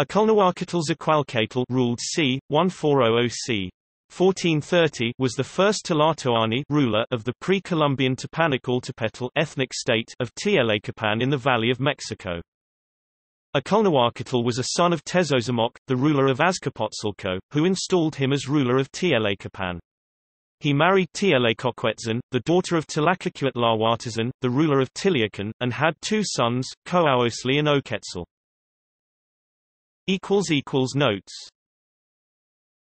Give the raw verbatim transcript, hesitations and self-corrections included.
Aculnahuacatl Tzaqualcatl ruled c. one four hundred c. fourteen thirty was the first Tlatoani ruler of the pre-Columbian Tepanacaltepetl ethnic state of Tlacopan in the Valley of Mexico. Aculnahuacatl was a son of Tezozamoc, the ruler of Azcapotzalco, who installed him as ruler of Tlacopan. He married Tlacoquetzin, the daughter of Tlacacuatlahuatizin, the ruler of Tiliacan, and had two sons, Coahuosli and Oquetzal. Notes